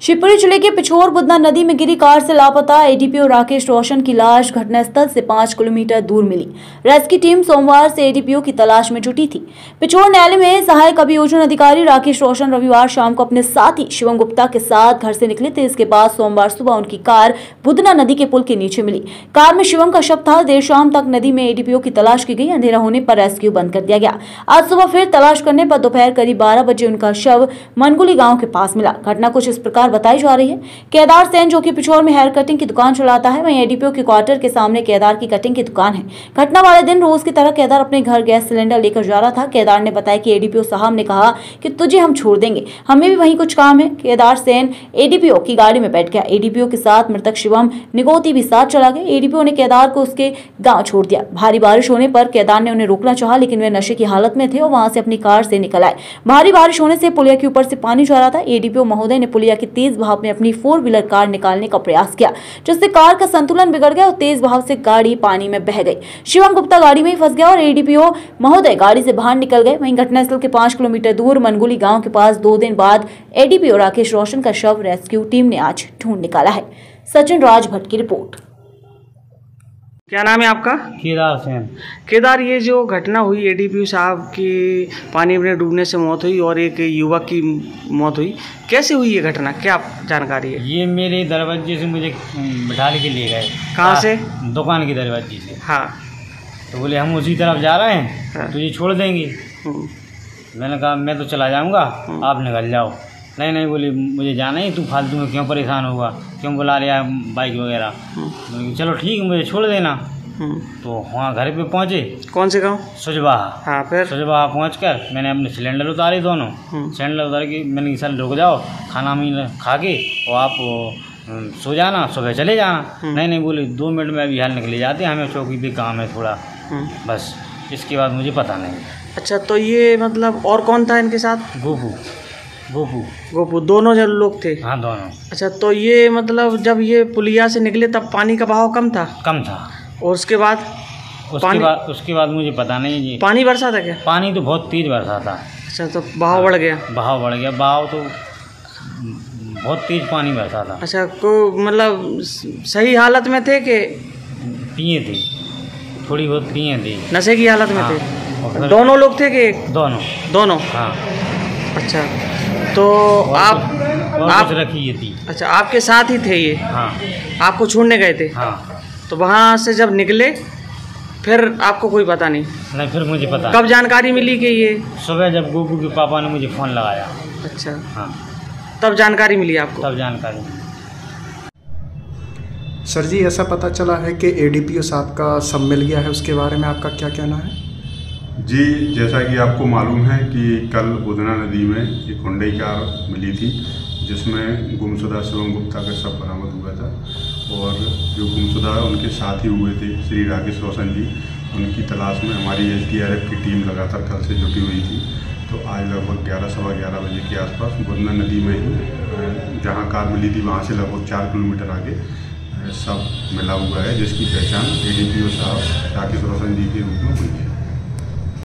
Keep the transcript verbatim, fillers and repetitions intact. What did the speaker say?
शिवपुरी जिले के पिछोर बुधना नदी में गिरी कार से लापता एडीपीओ राकेश रोशन की लाश घटनास्थल से पांच किलोमीटर दूर मिली। रेस्क्यू टीम सोमवार से एडीपीओ की तलाश में जुटी थी। पिछोर न्यायालय में सहायक अभियोजन अधिकारी राकेश रोशन रविवार शाम को अपने साथी शिवम गुप्ता के साथ घर से निकले थे। इसके बाद सोमवार सुबह उनकी कार बुधना नदी के पुल के नीचे मिली। कार में शिवम का शव था। देर शाम तक नदी में एडीपीओ की तलाश की गई। अंधेरा होने पर रेस्क्यू बंद कर दिया गया। आज सुबह फिर तलाश करने पर दोपहर करीब बारह बजे उनका शव मनगुली गाँव के पास मिला। घटना कुछ इस प्रकार बताई जा रही है। केदार सेन जो कि पिछोर में हेयर कटिंग की दुकान चलाता है, वहीं एडीपीओ के क्वार्टर के सामने केदार की कटिंग की दुकान है। घटना वाले दिन रोज की तरह केदार अपने घर गैस सिलेंडर लेकर जा रहा था। केदार ने बताया कि एडीपीओ साहब ने कहा कि तुझे हम छोड़ देंगे, हमें भी वहीं कुछ काम है। केदार सेन एडीपीओ की गाड़ी में बैठ गया। एडीपीओ के साथ मृतक शिवम निगोती भी साथ चला गया। एडीपीओ ने केदार को उसके गांव छोड़ दिया। भारी बारिश होने पर केदार ने उन्हें रोकना चाहा, लेकिन वे नशे की हालत में थे और वहां से अपनी कार से निकल आए। भारी बारिश होने से पुलिया के ऊपर से पानी जा रहा था। एडीपीओ महोदय ने पुलिया के तेज बहाव में अपनी फोर व्हीलर कार निकालने का प्रयास किया, जिससे कार का संतुलन बिगड़ गया और तेज बहाव से गाड़ी पानी में बह गई। शिवम गुप्ता गाड़ी में ही फंस गया और एडीपीओ महोदय गाड़ी से बाहर निकल गए। वहीं घटनास्थल के पांच किलोमीटर दूर मनगुली गांव के पास दो दिन बाद एडीपीओ राकेश रोशन का शव रेस्क्यू टीम ने आज ढूंढ निकाला है। सचिन राज भट्ट की रिपोर्ट। क्या नाम है आपका? केदार सेन। केदार, ये जो घटना हुई एडीपीओ साहब की पानी में डूबने से मौत हुई और एक युवक की मौत हुई, कैसे हुई ये घटना, क्या जानकारी है? ये मेरे दरवाजे से मुझे बिठा के ले गए। कहाँ से? दुकान के दरवाजे से। हाँ। तो बोले हम उसी तरफ जा रहे हैं, हाँ। तो ये छोड़ देंगे। मैंने कहा मैं तो चला जाऊँगा, आप निकल जाओ। नहीं नहीं बोले मुझे जाना ही, तू फालतू में क्यों परेशान होगा, क्यों बुला लिया बाइक वगैरह। चलो ठीक है, मुझे छोड़ देना। तो वहाँ घर पे पहुँचे। कौन से गांव? सुजबाहा। हाँ, फिर सुजबाहा पहुँच कर मैंने अपने सिलेंडर उतारे दोनों। सिलेंडर उतार के मैंने सर रुक जाओ, खाना मीन खा के और आप सो जाना, सुबह चले जाना। नहीं नहीं बोले दो मिनट में अभी हाल निकले जाते हैं, हमें चौकी पे काम है थोड़ा, बस। इसके बाद मुझे पता नहीं। अच्छा, तो ये मतलब और कौन था इनके साथ? गोपू। गोपू गोपू दोनों जन लोग थे? हाँ, दोनों। अच्छा, तो ये मतलब जब ये पुलिया से निकले तब पानी का बहाव कम था? कम था। और उसके बाद उसके बाद उसके बाद मुझे पता नहीं जी। पानी बरसा था क्या? पानी तो बहुत तेज बरसा था। अच्छा, तो बहाव बढ़ गया? बहाव बढ़ गया, बहाव तो बहुत तेज पानी बरसा था। अच्छा, को मतलब सही हालत में थे कि पिए थे? थोड़ी बहुत पिए थे। नशे की हालत में? हाँ। थे दोनों लोग थे कि? दोनों। दोनों? हाँ। अच्छा, तो आप आप रखी थी? अच्छा, आपके साथ ही थे ये? हाँ। आपको छोड़ने गए थे? हाँ। तो वहाँ से जब निकले फिर आपको कोई पता नहीं? नहीं, फिर मुझे पता। कब जानकारी मिली कि ये? सुबह जब गोपू के पापा ने मुझे फ़ोन लगाया। अच्छा। हाँ, तब जानकारी मिली आपको? तब जानकारी मिली। सर जी, ऐसा पता चला है कि एडीपीओ साहब का सब मिल गया है, उसके बारे में आपका क्या कहना है? जी, जैसा कि आपको मालूम है कि कल बुधना नदी में एक हुंडई कार मिली थी, जिसमें गुमशुदा शिवम गुप्ता का शव बरामद हुआ था। और जो गुमशुदा उनके साथी हुए थे श्री राकेश रोशन जी, उनकी तलाश में हमारी एसडीआरएफ की टीम लगातार कल से जुटी हुई थी। तो आज लगभग ग्यारह सवा ग्यारह बजे के आसपास बुधना नदी में ही जहाँ कार मिली थी वहाँ से लगभग चार किलोमीटर आगे सब मिला हुआ है, जिसकी पहचान एडीपीओ साहब राकेश रोशन जी के रूप में हुई है।